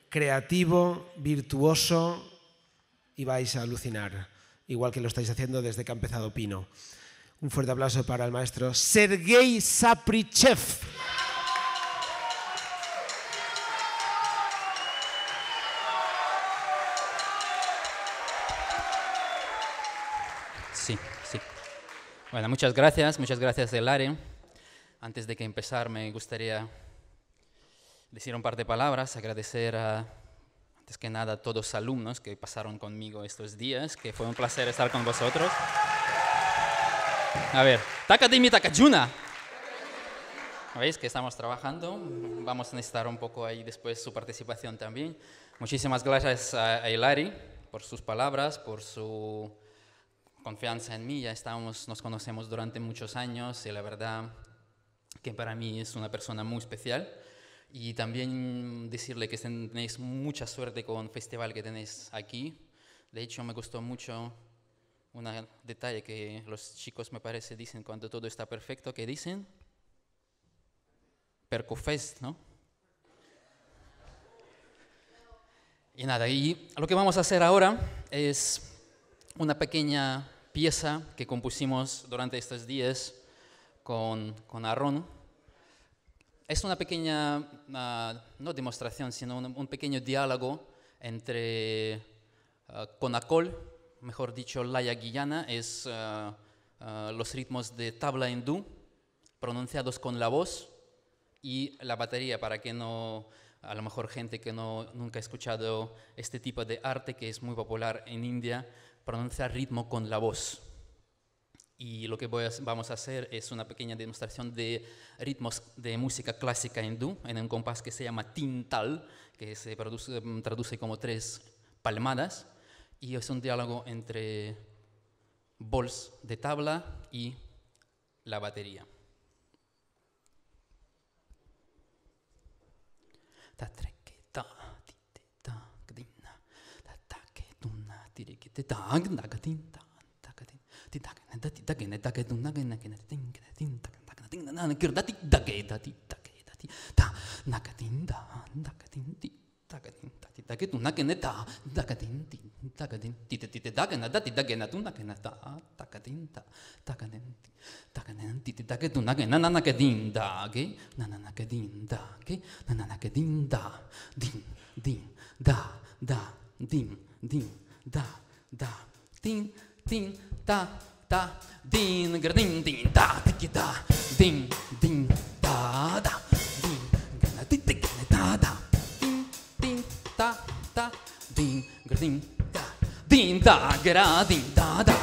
creativo, virtuoso y vais a alucinar, igual que lo estáis haciendo desde que ha empezado Pino. Un fuerte aplauso para el maestro Sergei Saprichev. Sí, sí. Bueno, muchas gracias Elare. Antes de que empezar me gustaría decir un par de palabras, agradecer antes que nada a todos los alumnos que pasaron conmigo estos días, que fue un placer estar con vosotros. A ver, Takadimi Takajuna. ¿Veis que estamos trabajando? Vamos a necesitar un poco ahí después su participación también. Muchísimas gracias a Elari por sus palabras, por su confianza en mí. Ya nos conocemos durante muchos años y la verdad que para mí es una persona muy especial. Y también decirle que tenéis mucha suerte con el festival que tenéis aquí. De hecho, me gustó mucho un detalle que los chicos, me parece, dicen cuando todo está perfecto. ¿Qué dicen? Percofest, ¿no? Y nada, y lo que vamos a hacer ahora es una pequeña pieza que compusimos durante estos días con Aaron. Es una pequeña, no demostración, sino un pequeño diálogo entre Konakol, mejor dicho, Laya Guillana, es los ritmos de tabla hindú pronunciados con la voz y la batería, para que no, a lo mejor gente que nunca ha escuchado este tipo de arte que es muy popular en India, pronunciar ritmo con la voz. Y lo que vamos a hacer es una pequeña demostración de ritmos de música clásica hindú en un compás que se llama Tintal, que se traduce como 3 palmadas, y es un diálogo entre bols de tabla y la batería. Ta din gradin din da tiki da din din da da din gana tiki da da din ta ta din gradin da din da gradin da da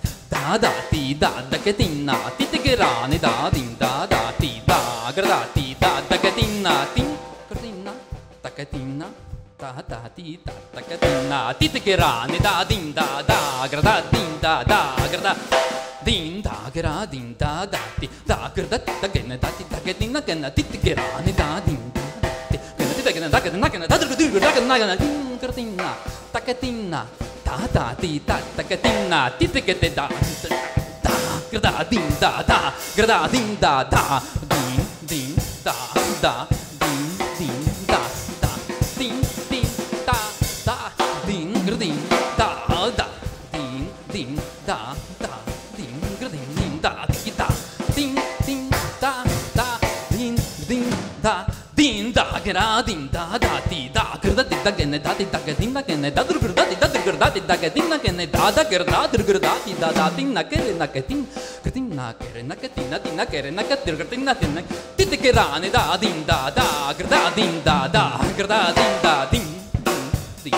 ti da che tinna ti te grane da din da ti da gradati da che tinna tin gradina ta che tinna ta ti ta che tinna ti te grane da din da gradati da grada din da gra din da ti da gradati da che ne da ti da che tinna che na ti te grane da din ti che ne ti che na da che na che na da che na che na din gradina ta che tinna ta ti ta che tinna ti te che te da grada din da grada din da din da din da din ta din gradin da din da din gradin din da ti ta din ta din da din da gradin da ti da gradati da che ne da ti da che din da che ne da gradati da che din che ne da gradati da din che na che tin na che na che tin na che na che gradina tin ti te che rane da din da gradati da gradati da din din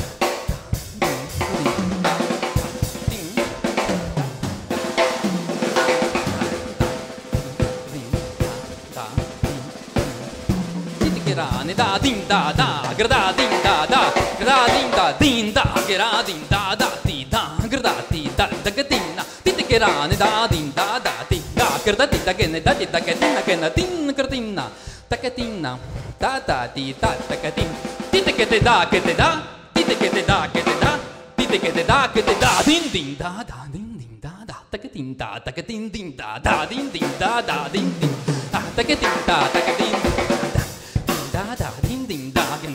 da din da grada din da grada din da grada din da ti da gradati da che tinna ti te che rane da din da ti da gradati da che ne da ti da che tinna che na tin gradina ta che tinna ta ti ta che tin ti te che te da ti te che te da ti te che te da din da din da ta che tin ta che tin din da din da din ta che tin ta che tin da din da din da che